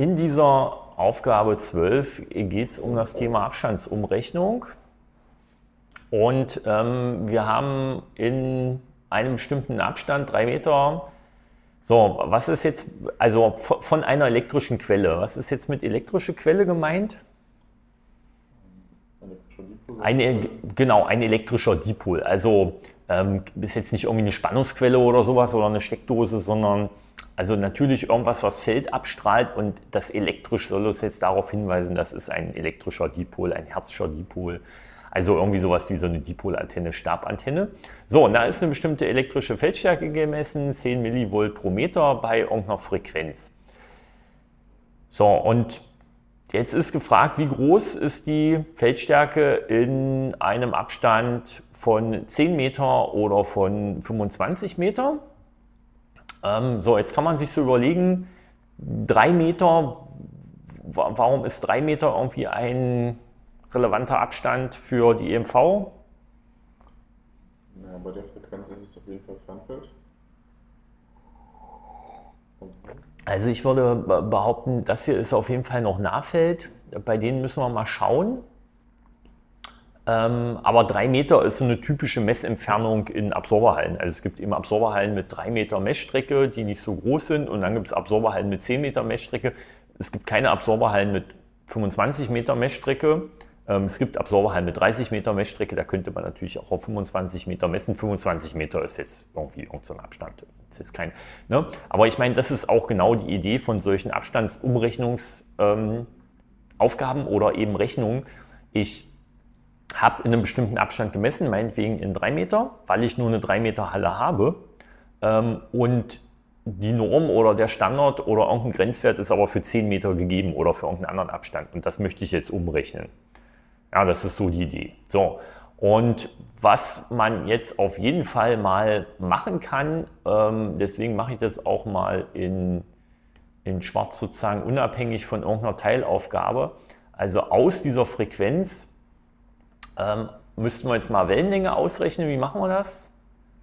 In dieser Aufgabe 12 geht es um das Thema Abstandsumrechnung. Und wir haben in einem bestimmten Abstand, 3 Meter, so, was ist jetzt, also von einer elektrischen Quelle, was ist jetzt mit elektrischer Quelle gemeint? Genau, ein elektrischer Dipol. Also ist jetzt nicht irgendwie eine Spannungsquelle oder sowas oder eine Steckdose, sondern also natürlich irgendwas, was Feld abstrahlt, und das elektrisch soll uns jetzt darauf hinweisen, das ist ein elektrischer Dipol, ein Hertzscher Dipol. Also irgendwie sowas wie so eine Dipolantenne, Stabantenne. So, und da ist eine bestimmte elektrische Feldstärke gemessen, 10 Millivolt pro Meter bei irgendeiner Frequenz. So, und jetzt ist gefragt, wie groß ist die Feldstärke in einem Abstand von 10 Meter oder von 25 Meter? So, jetzt kann man sich so überlegen, 3 Meter, warum ist 3 Meter irgendwie ein relevanter Abstand für die EMV? Ja, bei der Frequenz ist es auf jeden Fall Fernfeld. Also ich würde behaupten, das hier ist auf jeden Fall noch Nahfeld. Bei denen müssen wir mal schauen. Aber 3 Meter ist so eine typische Messentfernung in Absorberhallen. Also es gibt eben Absorberhallen mit 3 Meter Messstrecke, die nicht so groß sind. Und dann gibt es Absorberhallen mit 10 Meter Messstrecke. Es gibt keine Absorberhallen mit 25 Meter Messstrecke. Es gibt Absorberhallen mit 30 Meter Messstrecke. Da könnte man natürlich auch auf 25 Meter messen. 25 Meter ist jetzt irgendwie so ein Abstand. Das ist jetzt kein, ne? Aber ich meine, das ist auch genau die Idee von solchen Abstandsumrechnungsaufgaben oder eben Rechnungen. Ich habe in einem bestimmten Abstand gemessen, meinetwegen in 3 Meter, weil ich nur eine 3 Meter Halle habe. Und die Norm oder der Standard oder irgendein Grenzwert ist aber für 10 Meter gegeben oder für irgendeinen anderen Abstand. Und das möchte ich jetzt umrechnen. Ja, das ist so die Idee. So, und was man jetzt auf jeden Fall mal machen kann, deswegen mache ich das auch mal in schwarz sozusagen, unabhängig von irgendeiner Teilaufgabe. Also aus dieser Frequenz müssten wir jetzt mal Wellenlänge ausrechnen. Wie machen wir das?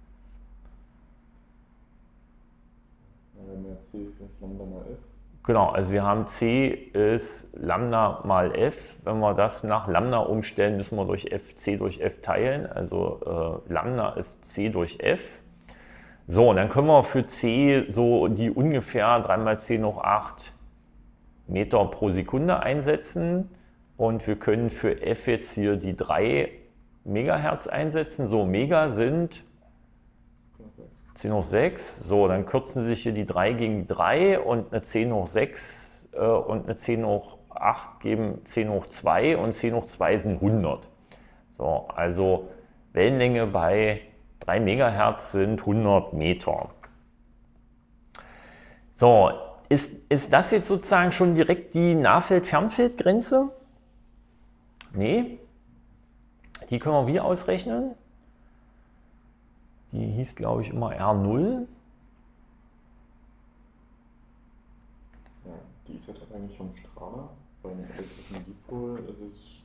Wenn der C ist gleich Lambda mal F. Genau, also wir haben C ist Lambda mal F. Wenn wir das nach Lambda umstellen, müssen wir durch F, C durch F teilen. Also Lambda ist C durch F. So, und dann können wir für C so die ungefähr 3 mal 10 hoch 8 Meter pro Sekunde einsetzen. Und wir können für F jetzt hier die 3 Megahertz einsetzen. So, Mega sind 10 hoch 6. So, dann kürzen sich hier die 3 gegen 3 und eine 10 hoch 6 und eine 10 hoch 8 geben 10 hoch 2 und 10 hoch 2 sind 100. So, also Wellenlänge bei 3 Megahertz sind 100 Meter. So, ist das jetzt sozusagen schon direkt die Nahfeld-Fernfeldgrenze? Nee, die können wir wie ausrechnen? Die hieß, glaube ich, immer R0. Ja, die ist ja eigentlich vom Strahler. Bei einem elektrischen Dipol ist es.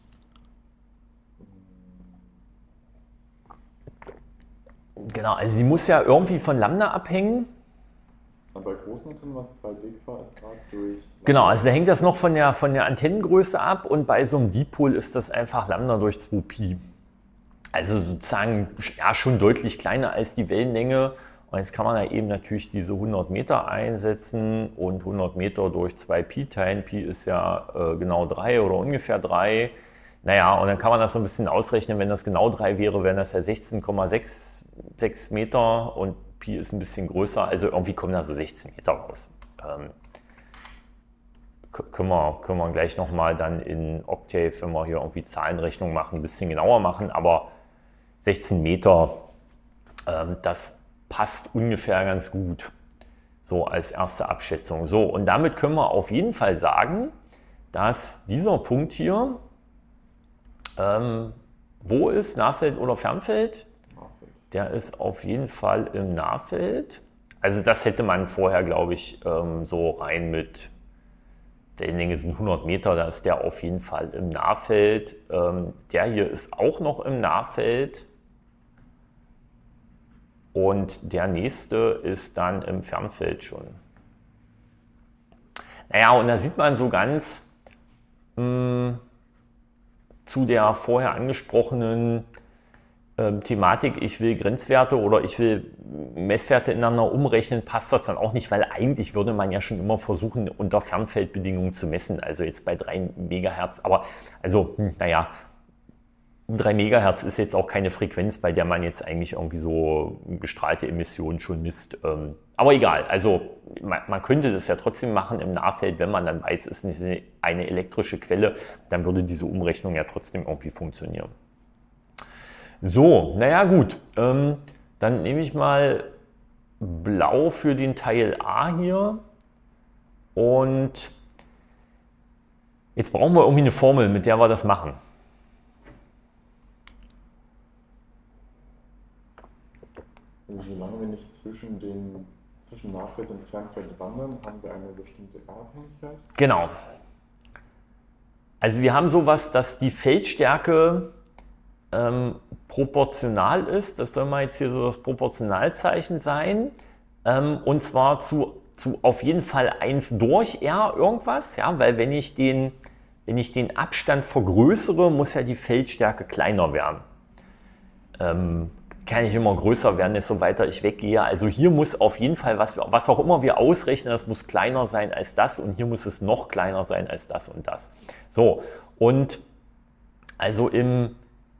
Genau, also die muss ja irgendwie von Lambda abhängen. Bei großen Antennen war es 2D Quadrat durch. Genau, also da hängt das noch von der Antennengröße ab, und bei so einem Dipol ist das einfach Lambda durch 2Pi. Also sozusagen ja, schon deutlich kleiner als die Wellenlänge. Und jetzt kann man da eben natürlich diese 100 Meter einsetzen und 100 Meter durch 2Pi teilen. Pi ist ja genau 3 oder ungefähr 3. Naja, und dann kann man das so ein bisschen ausrechnen. Wenn das genau 3 wäre, wären das ja 16,66 Meter, und Pi ist ein bisschen größer. Also irgendwie kommen da so 16 Meter raus. Können wir gleich nochmal dann in Octave, wenn wir hier irgendwie Zahlenrechnung machen, ein bisschen genauer machen. Aber 16 Meter, das passt ungefähr ganz gut, so als erste Abschätzung. So, und damit können wir auf jeden Fall sagen, dass dieser Punkt hier, wo ist Nahfeld oder Fernfeld? Nahfeld. Der ist auf jeden Fall im Nahfeld. Also das hätte man vorher, glaube ich, so rein mit Wellenlänge sind 100 Meter, da ist der auf jeden Fall im Nahfeld. Der hier ist auch noch im Nahfeld. Und der nächste ist dann im Fernfeld schon. Naja, und da sieht man so ganz zu der vorher angesprochenen Thematik, ich will Grenzwerte oder ich will Messwerte ineinander umrechnen, passt das dann auch nicht, weil eigentlich würde man ja schon immer versuchen, unter Fernfeldbedingungen zu messen, also jetzt bei 3 Megahertz, aber also, naja, 3 Megahertz ist jetzt auch keine Frequenz, bei der man jetzt eigentlich irgendwie so gestrahlte Emissionen schon misst. Aber egal, also man könnte das ja trotzdem machen im Nahfeld, wenn man dann weiß, es ist eine elektrische Quelle, dann würde diese Umrechnung ja trotzdem irgendwie funktionieren. So, naja gut, dann nehme ich mal Blau für den Teil A hier und jetzt brauchen wir irgendwie eine Formel, mit der wir das machen. Also solange wir nicht zwischen Nahfeld und Fernfeld wandern, haben wir eine bestimmte R-Abhängigkeit? Genau. Also wir haben sowas, dass die Feldstärke proportional ist. Das soll mal jetzt hier so das Proportionalzeichen sein. Und zwar zu auf jeden Fall 1 durch R irgendwas. Ja, weil wenn ich den Abstand vergrößere, muss ja die Feldstärke kleiner werden. Kann nicht immer größer werden, desto weiter ich weggehe. Also hier muss auf jeden Fall, was auch immer wir ausrechnen, das muss kleiner sein als das und hier muss es noch kleiner sein als das und das. So, und also im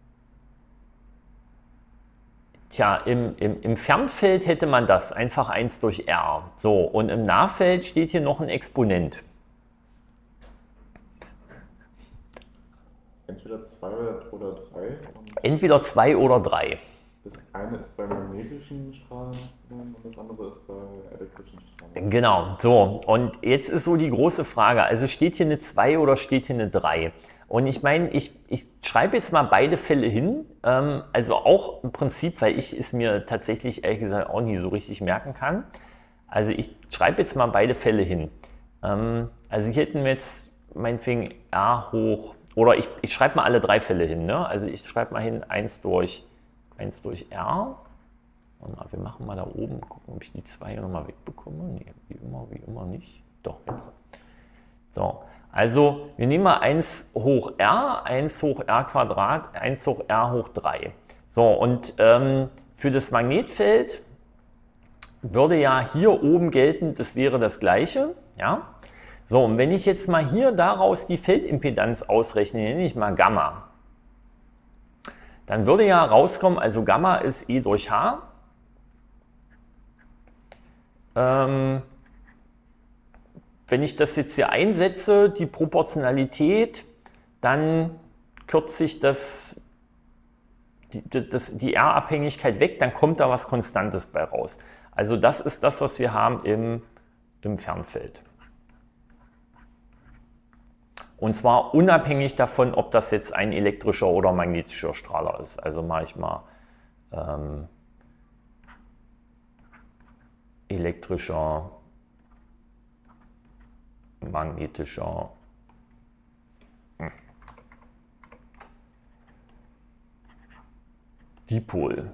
Fernfeld hätte man das einfach 1 durch R. So, und im Nahfeld steht hier noch ein Exponent. Entweder 2 oder 3. Entweder 2 oder 3. Das eine ist bei magnetischen Strahlen und das andere ist bei elektrischen Strahlen. Genau, so. Und jetzt ist so die große Frage, also steht hier eine 2 oder steht hier eine 3? Und ich meine, ich schreibe jetzt mal beide Fälle hin, also auch im Prinzip, weil ich es mir tatsächlich ehrlich gesagt auch nie so richtig merken kann. Also ich schreibe jetzt mal beide Fälle hin. Also hier hätten wir jetzt meinetwegen R hoch, oder ich schreibe mal alle 3 Fälle hin, ne? Also ich schreibe mal hin 1 durch R. Und wir machen mal da oben, gucken, ob ich die 2 hier nochmal wegbekomme. Nee, wie immer nicht. Doch, jetzt. So, also wir nehmen mal 1 hoch R, 1 hoch R Quadrat, 1 hoch R hoch 3. So, und für das Magnetfeld würde ja hier oben gelten, das wäre das Gleiche. Ja? So, und wenn ich jetzt mal hier daraus die Feldimpedanz ausrechne, nenne ich mal Gamma. Dann würde ja rauskommen, also Gamma ist E durch H. Wenn ich das jetzt hier einsetze, die Proportionalität, dann kürze ich die R-Abhängigkeit weg, dann kommt da was Konstantes bei raus. Also das ist das, was wir haben im Fernfeld. Und zwar unabhängig davon, ob das jetzt ein elektrischer oder magnetischer Strahler ist. Also mache ich mal elektrischer, magnetischer, Dipol.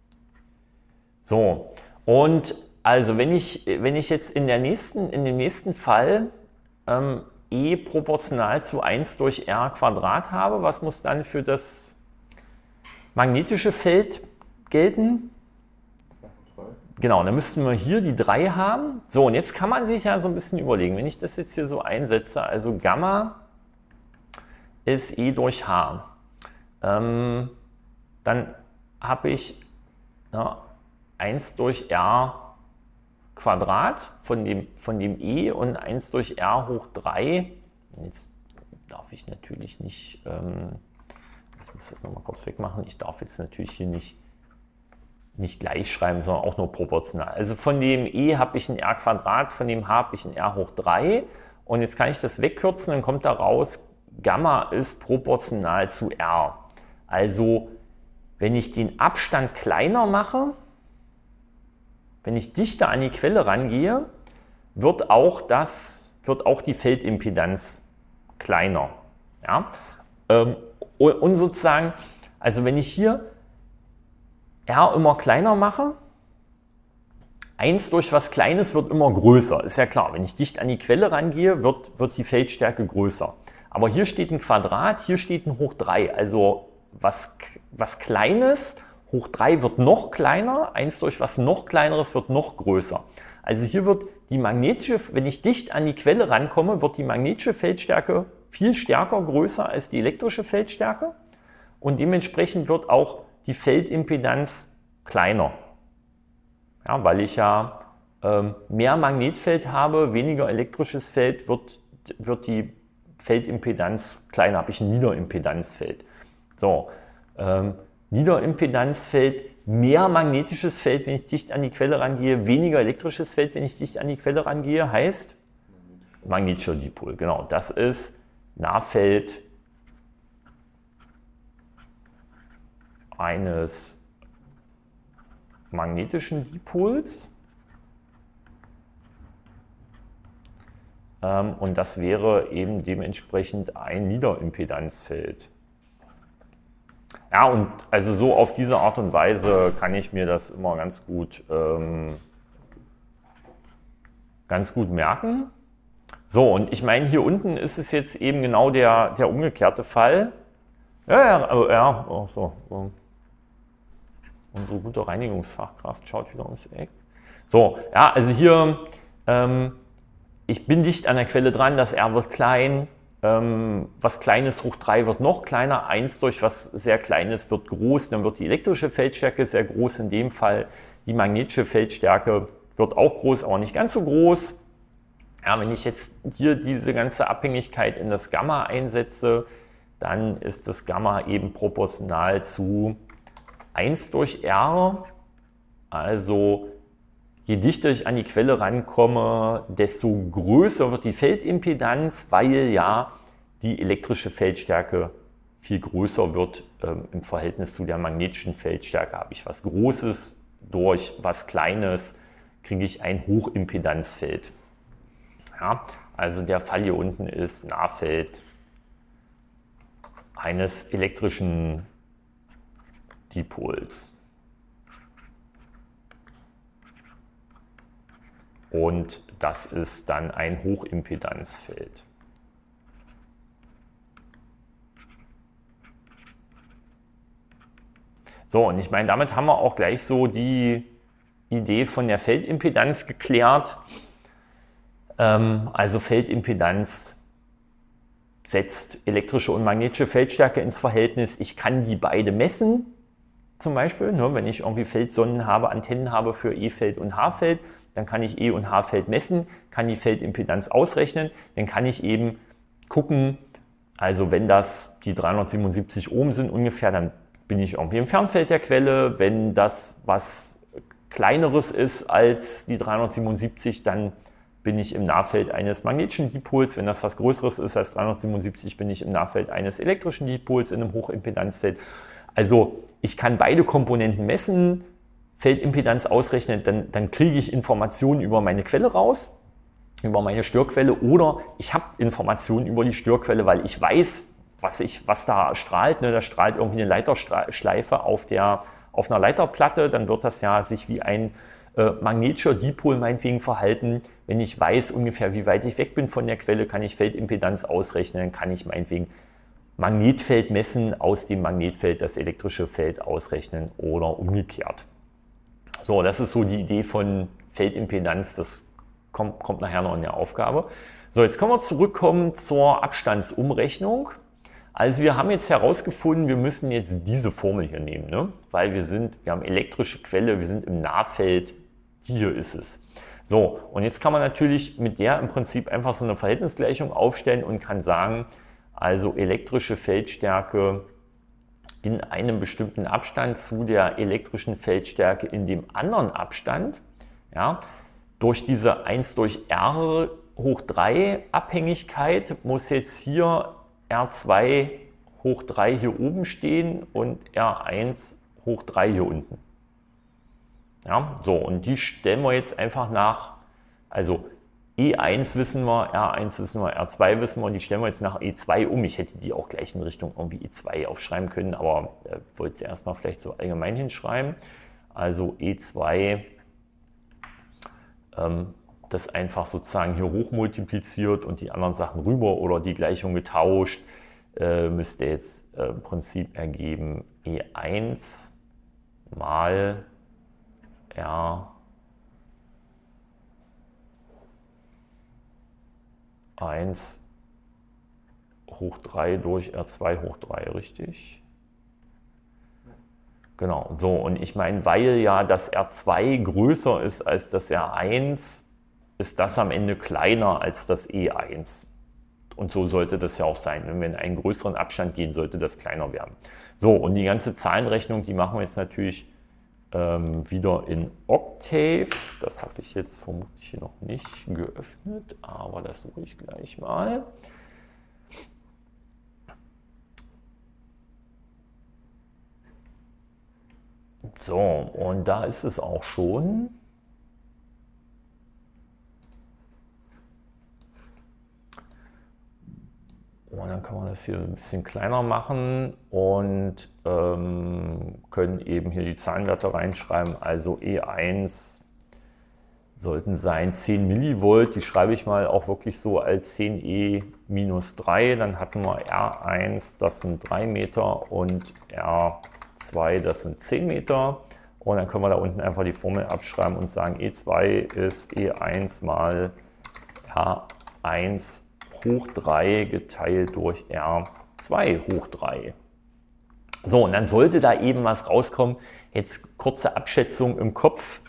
So, und also wenn ich jetzt in dem nächsten Fall E proportional zu 1 durch R Quadrat habe, was muss dann für das magnetische Feld gelten? Genau, dann müssten wir hier die 3 haben. So, und jetzt kann man sich ja so ein bisschen überlegen, wenn ich das jetzt hier so einsetze, also Gamma ist E durch H. Dann habe ich 1 durch R Quadrat von dem E und 1 durch R hoch 3. Jetzt darf ich natürlich nicht, ich muss das nochmal kurz wegmachen, ich darf jetzt natürlich hier nicht gleich schreiben, sondern auch nur proportional. Also von dem E habe ich ein R Quadrat, von dem H habe ich ein R hoch 3 und jetzt kann ich das wegkürzen, dann kommt da raus, Gamma ist proportional zu R. Also wenn ich den Abstand kleiner mache, wenn ich dichter an die Quelle rangehe, wird auch die Feldimpedanz kleiner. Ja? Und sozusagen, also wenn ich hier R immer kleiner mache, 1 durch was Kleines wird immer größer, ist ja klar. Wenn ich dicht an die Quelle rangehe, wird die Feldstärke größer. Aber hier steht ein Quadrat, hier steht ein hoch 3. Also was Kleines hoch 3 wird noch kleiner, 1 durch was noch Kleineres wird noch größer. Also hier wird die magnetische, wenn ich dicht an die Quelle rankomme, wird die magnetische Feldstärke viel stärker größer als die elektrische Feldstärke und dementsprechend wird auch die Feldimpedanz kleiner. Ja, weil ich ja mehr Magnetfeld habe, weniger elektrisches Feld, wird die Feldimpedanz kleiner, habe ich ein Niederimpedanzfeld. So, Niederimpedanzfeld, mehr magnetisches Feld, wenn ich dicht an die Quelle rangehe, weniger elektrisches Feld, wenn ich dicht an die Quelle rangehe, heißt magnetischer Dipol. Genau, das ist Nahfeld eines magnetischen Dipols. Und das wäre eben dementsprechend ein Niederimpedanzfeld. Ja, und also so auf diese Art und Weise kann ich mir das immer ganz gut merken. So, und ich meine, hier unten ist es jetzt eben genau der umgekehrte Fall. Unsere gute Reinigungsfachkraft schaut wieder ums Eck. So, ja, also hier, ich bin dicht an der Quelle dran, das R wird klein. Was Kleines hoch 3 wird noch kleiner, 1 durch was sehr Kleines wird groß, dann wird die elektrische Feldstärke sehr groß, in dem Fall die magnetische Feldstärke wird auch groß, aber nicht ganz so groß. Ja, wenn ich jetzt hier diese ganze Abhängigkeit in das Gamma einsetze, dann ist das Gamma eben proportional zu 1 durch R, also je dichter ich an die Quelle rankomme, desto größer wird die Feldimpedanz, weil ja die elektrische Feldstärke viel größer wird im Verhältnis zu der magnetischen Feldstärke. Habe ich was Großes durch was Kleines, kriege ich ein Hochimpedanzfeld. Ja, also der Fall hier unten ist Nahfeld eines elektrischen Dipols. Und das ist dann ein Hochimpedanzfeld. So, und ich meine, damit haben wir auch gleich so die Idee von der Feldimpedanz geklärt. Also Feldimpedanz setzt elektrische und magnetische Feldstärke ins Verhältnis. Ich kann die beide messen, zum Beispiel, ne, wenn ich irgendwie Feldsonnen habe, Antennen habe für E-Feld und H-Feld, dann kann ich E- und H-Feld messen, kann die Feldimpedanz ausrechnen, dann kann ich eben gucken, also wenn das die 377 Ohm sind ungefähr, dann bin ich irgendwie im Fernfeld der Quelle. Wenn das was Kleineres ist als die 377, dann bin ich im Nahfeld eines magnetischen Dipols. Wenn das was Größeres ist als 377, bin ich im Nahfeld eines elektrischen Dipols in einem Hochimpedanzfeld. Also ich kann beide Komponenten messen, Feldimpedanz ausrechnen, dann kriege ich Informationen über meine Quelle raus, über meine Störquelle, oder ich habe Informationen über die Störquelle, weil ich weiß, was da strahlt. Ne? Da strahlt irgendwie eine Leiterschleife auf einer Leiterplatte, dann wird das ja sich wie ein magnetischer Dipol meinetwegen verhalten. Wenn ich weiß ungefähr, wie weit ich weg bin von der Quelle, kann ich Feldimpedanz ausrechnen, dann kann ich meinetwegen Magnetfeld messen, aus dem Magnetfeld das elektrische Feld ausrechnen oder umgekehrt. So, das ist so die Idee von Feldimpedanz, das kommt nachher noch in der Aufgabe. So, jetzt können wir zurückkommen zur Abstandsumrechnung. Also wir haben jetzt herausgefunden, wir müssen jetzt diese Formel hier nehmen, ne? Weil wir haben elektrische Quelle, wir sind im Nahfeld, hier ist es. So, und jetzt kann man natürlich mit der im Prinzip einfach so eine Verhältnisgleichung aufstellen und kann sagen, also elektrische Feldstärke in einem bestimmten Abstand zu der elektrischen Feldstärke in dem anderen Abstand, ja, durch diese 1 durch R hoch 3 Abhängigkeit muss jetzt hier R2 hoch 3 hier oben stehen und R1 hoch 3 hier unten. Ja, so, und die stellen wir jetzt einfach nach, also E1 wissen wir, R1 wissen wir, R2 wissen wir, und die stellen wir jetzt nach E2 um. Ich hätte die auch gleich in Richtung irgendwie E2 aufschreiben können, aber wollte sie erstmal vielleicht so allgemein hinschreiben. Also E2 das einfach sozusagen hier hoch multipliziert und die anderen Sachen rüber oder die Gleichung getauscht, müsste jetzt im Prinzip ergeben E1 mal R1 hoch 3 durch R2 hoch 3, richtig? Genau, so, und ich meine, weil ja das R2 größer ist als das R1, ist das am Ende kleiner als das E1. Und so sollte das ja auch sein. Wenn wir in einen größeren Abstand gehen, sollte das kleiner werden. So, und die ganze Zahlenrechnung, die machen wir jetzt natürlich wieder in Octave. Das habe ich jetzt vermutlich hier noch nicht geöffnet, aber das suche ich gleich mal. So, und da ist es auch schon. Und dann kann man das hier ein bisschen kleiner machen und können eben hier die Zahlenwerte reinschreiben. Also E1 sollten sein 10 Millivolt. Die schreibe ich mal auch wirklich so als 10e-3. Dann hatten wir R1, das sind 3 Meter und R2, das sind 10 Meter. Und dann können wir da unten einfach die Formel abschreiben und sagen, E2 ist E1 mal R1 hoch 3 geteilt durch R2 hoch 3. So, und dann sollte da eben was rauskommen. Jetzt kurze Abschätzung im Kopf.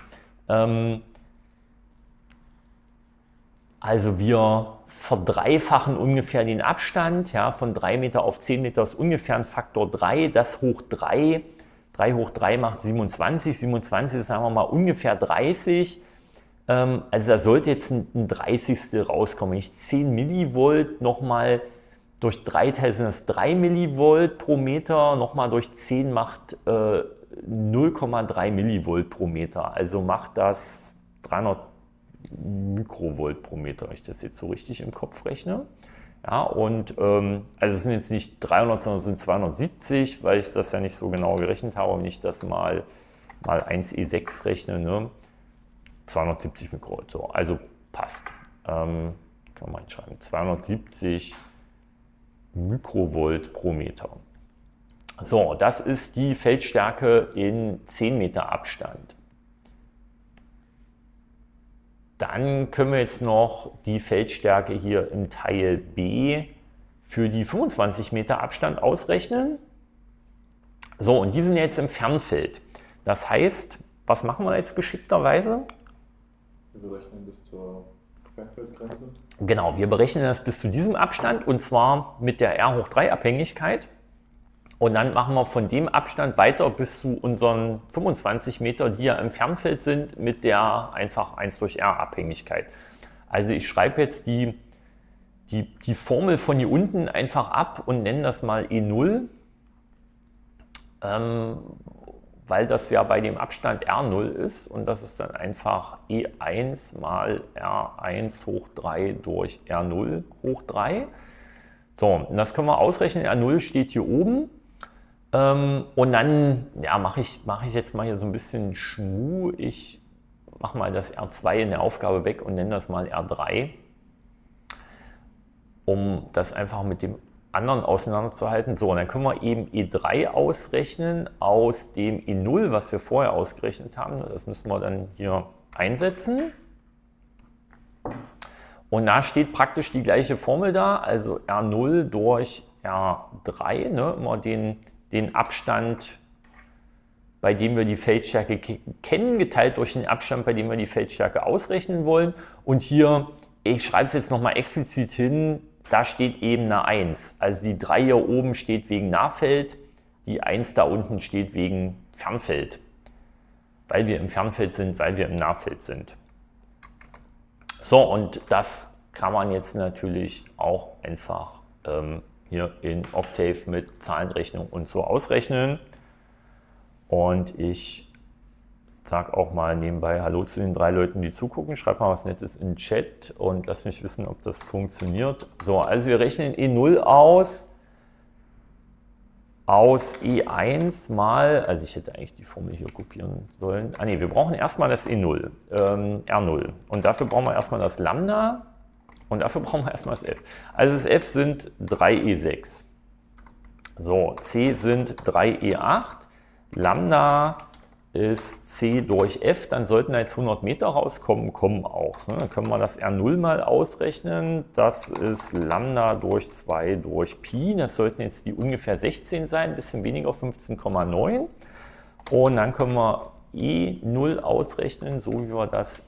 Also wir verdreifachen ungefähr den Abstand. Ja, von 3 Meter auf 10 Meter ist ungefähr ein Faktor 3. Das hoch 3. 3 hoch 3 macht 27. 27 ist, sagen wir mal, ungefähr 30. Also da sollte jetzt ein 30. rauskommen. Wenn ich 10 Millivolt nochmal durch 3 teile, sind das 3 Millivolt pro Meter. Nochmal durch 10 macht 0,3 Millivolt pro Meter. Also macht das 300 Mikrovolt pro Meter, wenn ich das jetzt so richtig im Kopf rechne. Ja, und also es sind jetzt nicht 300, sondern es sind 270, weil ich das ja nicht so genau gerechnet habe, wenn ich das mal 1e6 rechne, ne? 270 Mikrovolt, so, also passt. Kann man mal schreiben, 270 Mikrovolt pro Meter. So, das ist die Feldstärke in 10 Meter Abstand. Dann können wir jetzt noch die Feldstärke hier im Teil B für die 25 Meter Abstand ausrechnen. So, und die sind jetzt im Fernfeld. Das heißt, was machen wir jetzt geschickterweise? Wir berechnen bis zur Fernfeldgrenze. Genau, wir berechnen das bis zu diesem Abstand und zwar mit der R hoch 3 Abhängigkeit. Und dann machen wir von dem Abstand weiter bis zu unseren 25 Meter, die ja im Fernfeld sind, mit der einfach 1 durch R Abhängigkeit. Also ich schreibe jetzt die Formel von hier unten einfach ab und nenne das mal E0, weil das ja bei dem Abstand R0 ist und das ist dann einfach E1 mal R1 hoch 3 durch R0 hoch 3. So, und das können wir ausrechnen. R0 steht hier oben. Und dann ja, mache ich jetzt mal hier so ein bisschen Schmuh. Ich mache mal das R2 in der Aufgabe weg und nenne das mal R3, um das einfach mit dem anderen auseinanderzuhalten. So, und dann können wir eben E3 ausrechnen aus dem E0, was wir vorher ausgerechnet haben. Das müssen wir dann hier einsetzen. Und da steht praktisch die gleiche Formel da, also R0 durch R3, ne, immer den Abstand, bei dem wir die Feldstärke kennen, geteilt durch den Abstand, bei dem wir die Feldstärke ausrechnen wollen. Und hier, ich schreibe es jetzt nochmal explizit hin, da steht eben eine 1. Also die 3 hier oben steht wegen Nahfeld, die 1 da unten steht wegen Fernfeld. Weil wir im Fernfeld sind, weil wir im Nahfeld sind. So, und das kann man jetzt natürlich auch einfach hier in Octave mit Zahlenrechnung und so ausrechnen. Und ich sage auch mal nebenbei Hallo zu den 3 Leuten, die zugucken. Schreibt mal was Nettes in den Chat und lasst mich wissen, ob das funktioniert. So, also wir rechnen E0 aus aus E1 mal, also ich hätte eigentlich die Formel hier kopieren sollen. Ah ne, wir brauchen erstmal das E0, R0. Und dafür brauchen wir erstmal das Lambda und dafür brauchen wir erstmal das F. Also das F sind 3E6. So, C sind 3E8. Lambda ist C durch F, dann sollten da jetzt 100 Meter rauskommen, kommen auch. Dann können wir das R0 mal ausrechnen. Das ist Lambda durch 2 durch Pi. Das sollten jetzt die ungefähr 16 sein, ein bisschen weniger, 15,9. Und dann können wir E0 ausrechnen, so wie wir das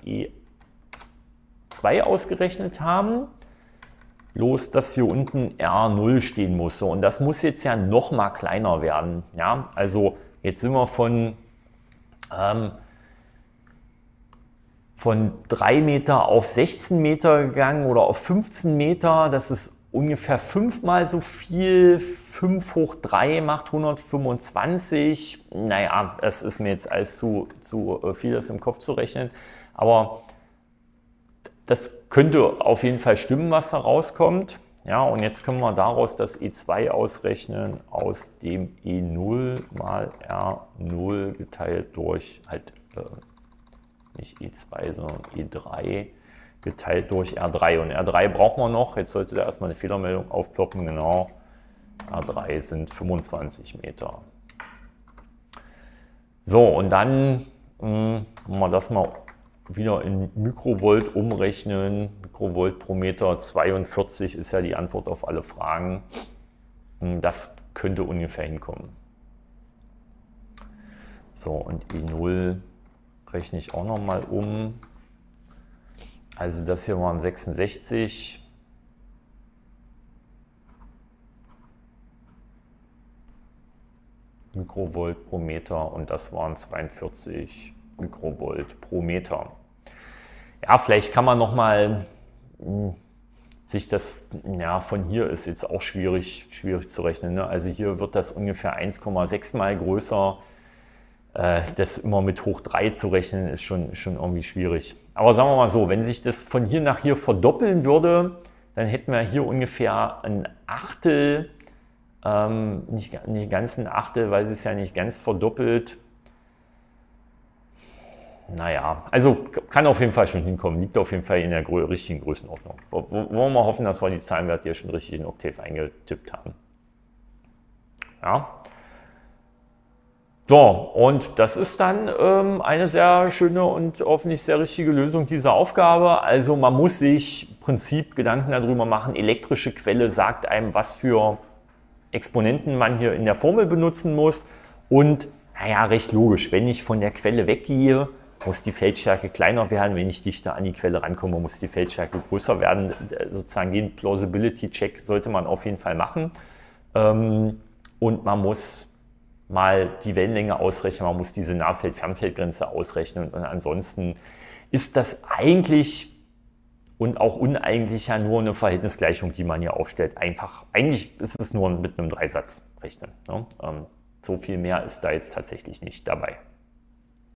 E2 ausgerechnet haben. Bloß, dass hier unten R0 stehen muss. So, und das muss jetzt ja noch mal kleiner werden. Ja? Also jetzt sind wir von 3 Meter auf 16 Meter gegangen oder auf 15 Meter. Das ist ungefähr 5-mal so viel. 5 hoch 3 macht 125. Naja, das ist mir jetzt alles zu viel, das im Kopf zu rechnen. Aber das könnte auf jeden Fall stimmen, was da rauskommt. Ja, und jetzt können wir daraus das E2 ausrechnen, aus dem E0 mal R0 geteilt durch, nicht E2, sondern E3 geteilt durch R3. Und R3 brauchen wir noch, jetzt sollte da erstmal eine Fehlermeldung aufploppen, genau, R3 sind 25 Meter. So, und dann wollen wir das mal wieder in Mikrovolt umrechnen. Mikrovolt pro Meter 42 ist ja die Antwort auf alle Fragen. Das könnte ungefähr hinkommen. So, und E0 rechne ich auch noch mal um. Also das hier waren 66. Mikrovolt pro Meter und das waren 42 Mikrovolt pro Meter. Ja, vielleicht kann man noch mal sich das, ja, von hier ist jetzt auch schwierig zu rechnen. Ne? Also hier wird das ungefähr 1,6 mal größer. Das immer mit hoch 3 zu rechnen, ist schon irgendwie schwierig. Aber sagen wir mal so, wenn sich das von hier nach hier verdoppeln würde, dann hätten wir hier ungefähr ein Achtel, nicht ganz ein Achtel, weil es ist ja nicht ganz verdoppelt. Naja, also kann auf jeden Fall schon hinkommen, liegt auf jeden Fall in der richtigen Größenordnung. Wollen wir mal hoffen, dass wir die Zahlenwerte hier schon richtig in Octave eingetippt haben. Ja. So, und das ist dann eine sehr schöne und hoffentlich sehr richtige Lösung dieser Aufgabe. Also man muss sich im Prinzip Gedanken darüber machen, elektrische Quelle sagt einem, was für Exponenten man hier in der Formel benutzen muss. Und naja, recht logisch, wenn ich von der Quelle weggehe, muss die Feldstärke kleiner werden. Wenn ich dichter an die Quelle rankomme, muss die Feldstärke größer werden. Sozusagen den Plausibility-Check sollte man auf jeden Fall machen. Und man muss mal die Wellenlänge ausrechnen, man muss diese Nahfeld-Fernfeldgrenze ausrechnen. Und ansonsten ist das eigentlich und auch uneigentlich ja nur eine Verhältnisgleichung, die man hier aufstellt. Eigentlich ist es nur mit einem Dreisatz rechnen. Ne? So viel mehr ist da jetzt tatsächlich nicht dabei.